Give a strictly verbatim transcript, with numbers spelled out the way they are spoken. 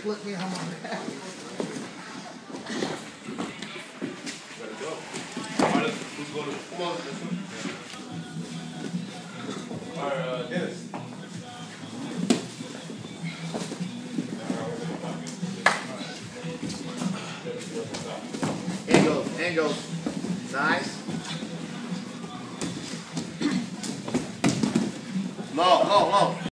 flip me on my back. Let it go. All right, who's going to come on, this one? All right, uh, Dennis. In goes, in goes. Nice. Low, low, low.